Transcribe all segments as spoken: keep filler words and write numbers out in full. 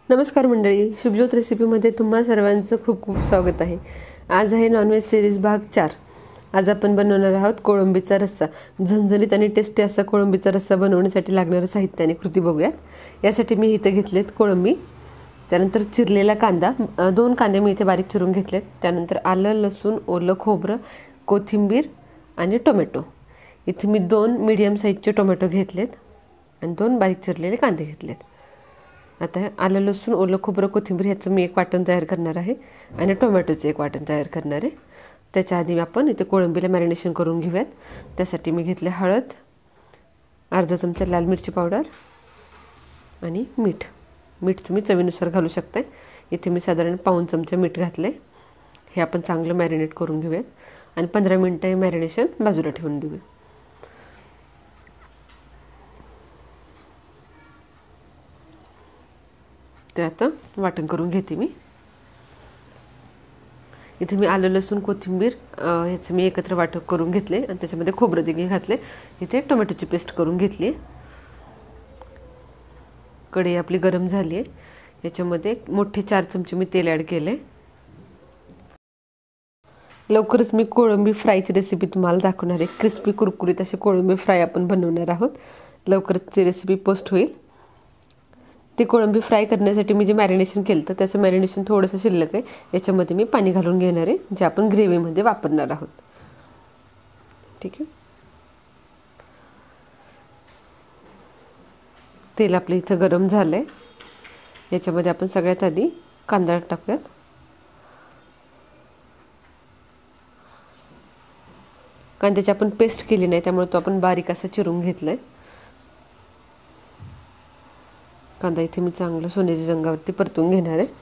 नमस्कार मंडळी, शुभज्योत रेसिपीमध्ये तुम्हा सर्वांचं खूप खूप स्वागत आहे। आज आहे नॉनव्हेज सिरीज भाग चार। आज आपण बनवणार आहोत कोळंबीचा रस्सा। झणझणीत आणि टेस्टी असा कोळंबीचा रस्सा बनवण्यासाठी लागणारं साहित्य आणि कृती बघूयात। यासाठी मी इथे घेतलेत कोळंबी, त्यानंतर चिरलेला कांदा, दोन कांदे मी इथे बारीक चिरून घेतलेत, त्यानंतर आलं, लसूण, ओलं खोबरं, कोथिंबीर आणि टोमॅटो। इथे मी दोन मीडियम साईजचे टोमॅटो घेतलेत आणि दोन बारीक चिरलेले कांदे घेतलेत। आता आलं, लसूण, ओलं खोबरं, कोथिंबीर ह्याचं मी एक वाटण तयार करणार आहे आणि टोमॅटोचं एक वाटण तयार करणार आहे। त्याच्या आधी आपण इथे कोळंबीला मॅरिनेशन करून घेऊयात। त्यासाठी मी घेतले हळद, अर्धा चमचा लाल मिरची पावडर आणि मीठ। मीठ तुम्ही चवीनुसार घालू शकता। इथे मी साधारण पाऊण चमचा मीठ घातले। हे आपण चांगलं मॅरिनेट करून घेऊयात आणि पंधरा मिनिटं हे मॅरिनेशन बाजूला ठेवून देऊया। ते आता वाटण करून घेते मी। इथे मी आलं, लसूण, कोथिंबीर ह्याचं मी एकत्र वाटण करून घेतले आणि त्याच्यामध्ये खोबरं देखील घातले। इथे टोमॅटोची पेस्ट करून घेतली। कढई आपली गरम झाली आहे। याच्यामध्ये मोठे चार चमचे मी तेल ॲड केले। लवकरच मी कोळंबी फ्रायची रेसिपी तुम्हाला दाखवणार आहे। क्रिस्पी कुरकुरीत असे कोळंबी फ्राय आपण बनवणार आहोत। लवकरच ती रेसिपी पोस्ट होईल। ते कोळंबी फ्राय करण्यासाठी मी जे मॅरिनेशन केलं तर त्याचं मॅरिनेशन थोडंसं शिल्लक आहे। याच्यामध्ये मी पाणी घालून घेणार आहे, जे आपण ग्रेव्हीमध्ये वापरणार आहोत। ठीक आहे। तेल आपलं इथं गरम झालंय। याच्यामध्ये आपण सगळ्यात आधी कांदा टाकूयात। कांद्याची आपण पेस्ट केली नाही, त्यामुळे तो आपण बारीक असा चिरून घेतलाय। कांदा इथे मी चांगलं सोनेरी रंगावरती परतून घेणार आहे।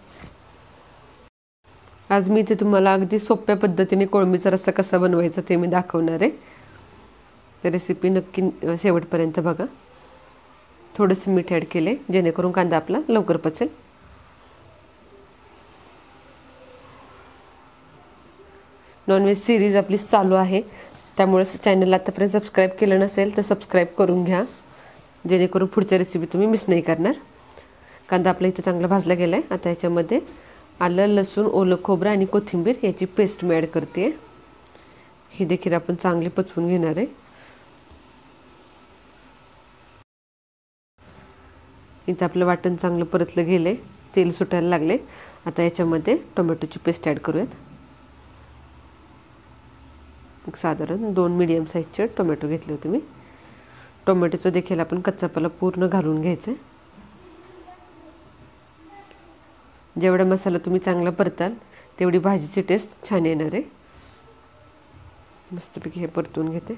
आज मी इथे तुम्हाला अगदी सोप्या पद्धतीने कोळंबीचा रस्सा कसा बनवायचा ते मी दाखवणार आहे। तर रेसिपी नक्की शेवटपर्यंत बघा। थोडंसं मीठ ॲड केले, जेणेकरून कांदा आपला लवकर पचेल। नॉनव्हेज सिरीज आपली चालू आहे, त्यामुळे चॅनलला आतापर्यंत सबस्क्राईब केलं नसेल तर सबस्क्राईब करून घ्या, जेणेकरून पुढच्या रेसिपी तुम्ही मिस नाही करणार। कांदा आपला इथे चांगला भाजला गेला आहे। आता याच्यामध्ये आलं, लसूण, ओलं खोबरं आणि कोथिंबीर याची पेस्ट मी ॲड करते। ही देखील आपण चांगली पचवून घेणार आहे। इथं आपलं वाटण चांगलं परतलं गेले, तेल सुटायला लागले। आता याच्यामध्ये टोमॅटोची पेस्ट ॲड करूयात। एक साधारण दोन मीडियम साईजचे टोमॅटो घेतले होते मी। टोमॅटोचं देखील आपण कच्चापाला पूर्ण घालून घ्यायचं। जेवढा मसाला तुम्ही चांगला परताल तेवढी भाजीची टेस्ट छान येणार आहे। मस्तपैकी हे परतून घेते।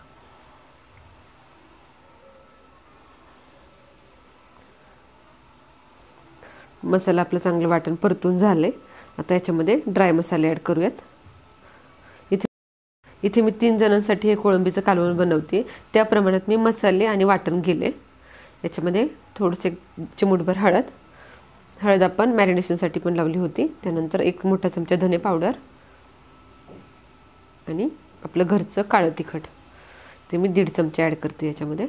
मसाला आपलं चांगलं वाटण परतून झाले। आता याच्यामध्ये ड्राय मसाले ॲड करूयात। इथे इथे मी तीन जणांसाठी हे कोळंबीचं कालवण बनवते, त्या प्रमाणात मी मसाले आणि वाटण केले। याच्यामध्ये थोडेसे चिमूटभर हळद हळद आपण मॅरिनेशनसाठी पण लावली होती। त्यानंतर एक मोठा चमचा धने पावडर आणि आपलं घरचं काळं तिखट ते मी दीड चमचे ॲड करते। याच्यामध्ये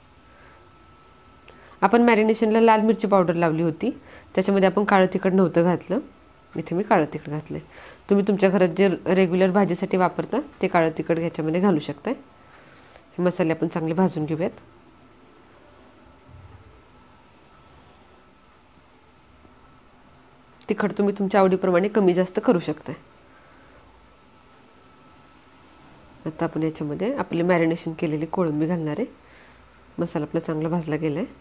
आपण मॅरिनेशनला लाल मिरची पावडर लावली होती, त्याच्यामध्ये आपण काळं तिखट नव्हतं घातलं। इथे मी काळं तिखट घातलं आहे। तुम्ही तुमच्या घरात जे रेग्युलर भाजीसाठी वापरता ते काळं तिखट ह्याच्यामध्ये घालू शकता। हे मसाले आपण चांगले भाजून घेऊयात। तिखट तुम्ही तुमच्या आवडीप्रमाणे कमी जास्त करू शकता। आता आपण याच्यामध्ये आपले मॅरिनेशन केलेली कोळंबी घालणार आहे। मसाला आपला चांगला भाजला गेला आहे।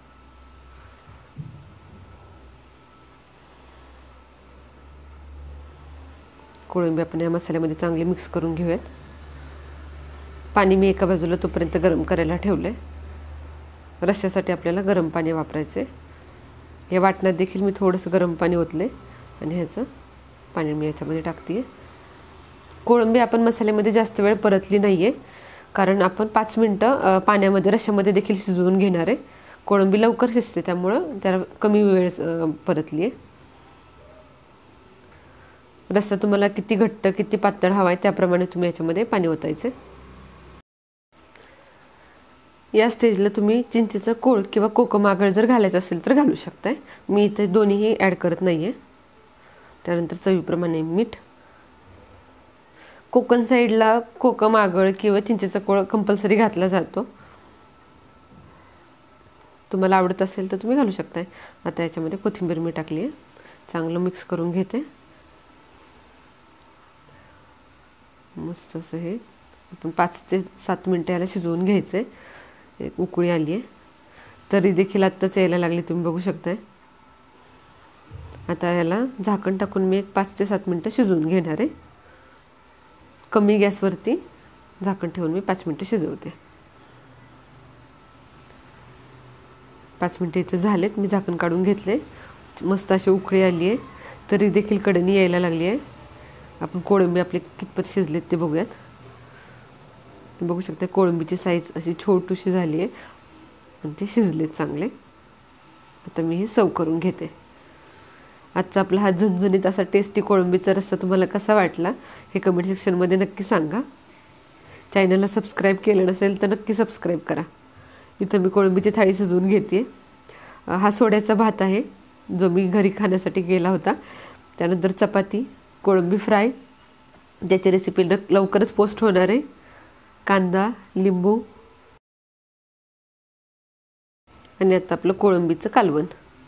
कोळंबी आपण या मसाल्यामध्ये चांगली मिक्स करून घेऊयात। पाणी मी एका बाजूला तोपर्यंत गरम करायला ठेवलं आहे। रश्श्यासाठी आपल्याला गरम पाणी वापरायचं आहे। या वाटणात देखील मी थोडंसं गरम पाणी ओतले आणि ह्याचं पाणी मी याच्यामध्ये टाकते। कोळंबी आपण मसाल्यामध्ये जास्त वेळ परतली नाही आहे, कारण आपण पाच मिनटं पाण्यामध्ये रश्श्यामध्ये देखील शिजवून घेणार आहे। कोळंबी लवकर शिजते, त्यामुळं त्याला कमी वेळ परतली आहे। रस्सा तुम्हाला किती घट्ट किती पातळ हवा आहे त्याप्रमाणे तुम्ही याच्यामध्ये पाणी ओतायचं। या स्टेजला तुम्ही चिंचेचं कोळ किंवा कोकम आगळ जर घालायचं असेल तर घालू शकताय. मी इथे दोन्हीही ॲड करत नाही आहे. त्यानंतर चवीप्रमाणे मीठ. कोकण साईडला कोकम आगळ किंवा चिंचेचा कोळ कंपल्सरी घातला जातो. तुम्हाला आवडत असेल तर तुम्ही घालू शकताय. आता याच्यामध्ये कोथिंबीर मी टाकली आहे. चांगलं मिक्स करून घेते. मस्त असं हे आपण पाच ते सात मिनटं याला शिजवून घ्यायचं आहे. एक उकळी आली आहे तरी देखील आत्ताच यायला लागली, तुम्ही बघू शकताय. आता याला झाकण टाकून मी एक पाच ते सात मिनटं शिजवून घेणार आहे. कमी गॅसवरती झाकण ठेवून मी पाच मिनटं शिजवते. पाच मिनटं इथे झालेत. मी झाकण काढून घेतले. मस्त अशी उकळी आली आहे तरी देखील कडेने यायला लागली आहे. आपण कोळंबी आपले कितपत शिजलेत ते बघूयात. बघू शकता कोळंबीची साईज अशी छोटीशी झाली आहे आणि ते शिजलेत चांगले. आता मी हे सर्व करून घेते. आजचा आपला हा झणझणीत असा टेस्टी कोळंबीचा रस्सा तुम्हाला कसा वाटला हे कमेंट सेक्शनमध्ये नक्की सांगा. चॅनलला सबस्क्राईब केलं नसेल तर नक्की सबस्क्राईब करा. इथं मी कोळंबीची थाळी शिजवून घेते. हा सोड्याचा भात आहे जो मी घरी खाण्यासाठी केला होता. त्यानंतर चपाती, कोळंबी फ्राय ज्याची रेसिपी लवकरच पोस्ट होणार आहे, कांदा, लिंबू आणि आता आपलं कोळंबीचं कालवण.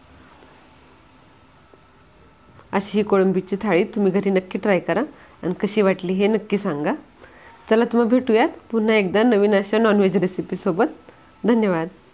अशी ही कोळंबीची थाळी तुम्ही घरी नक्की ट्राय करा आणि कशी वाटली हे नक्की सांगा. चला तुम्ही भेटूयात पुन्हा एकदा नवीन अशा नॉनव्हेज रेसिपीसोबत. धन्यवाद.